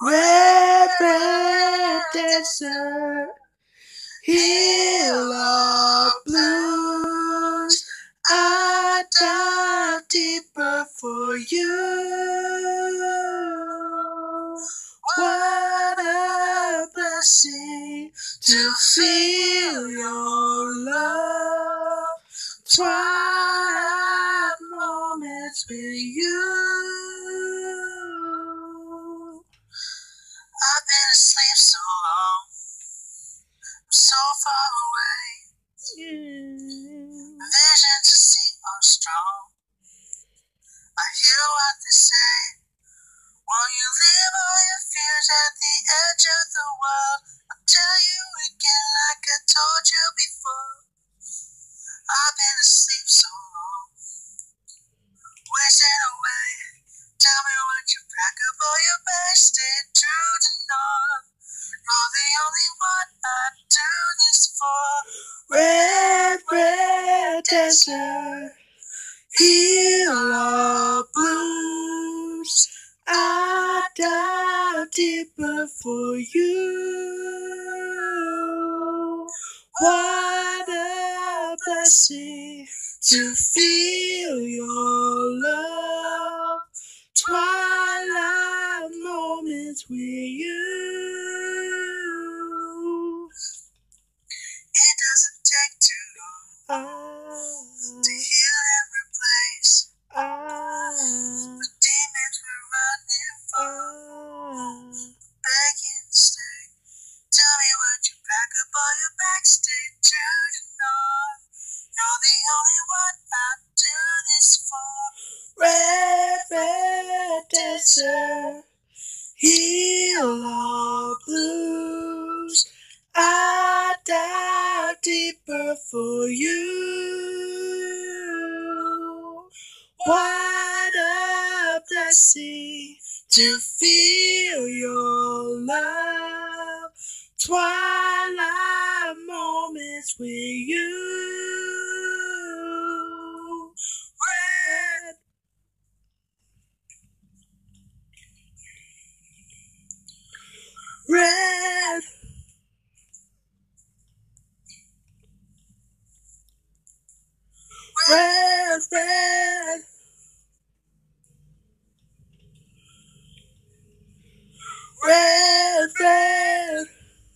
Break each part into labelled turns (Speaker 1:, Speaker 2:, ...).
Speaker 1: Red, red desert, hill of blues. I dive deeper for you. What a blessing to feel your love. Twilight moments with you. I've been asleep so long, I'm so far away. Visions to see are strong. I hear what they say. Won't you leave all your fears at the edge of the world? I'll tell you again like I told you before. I've been asleep so long, wasting away. Tell me what you pack up all your bags, stay true to love. You're the only one I do this for. Red, red desert, hill of blues. I dive deeper for you. What a blessing to feel your love. Twilight moments with you. It doesn't take too long to heal and replace the demons we're running from, begging to stay. Tell me what you pack up all your bags, stay true to love. You're the only one I do this for. Red, red desert, hill of blues. I dive deeper for you. What a blessing to feel your love. Twilight moments with you. Red, red, red, red, red, red,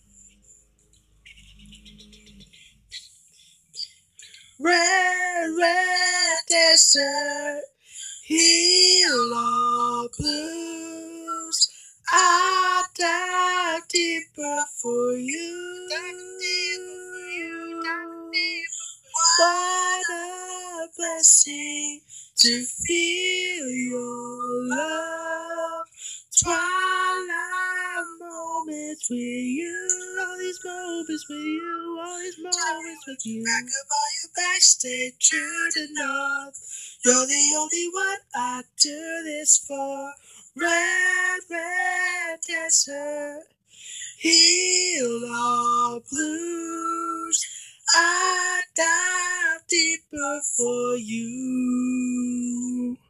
Speaker 1: red, red desert, hill of blues. I dive deeper for you. What a blessing to feel your love. Twilight moments with you. All these moments with you. All these moments with you. Pack up all your bags, stay true to love. You're the only one I do this for. Red, red desert, hill of blues. I dive deeper for you.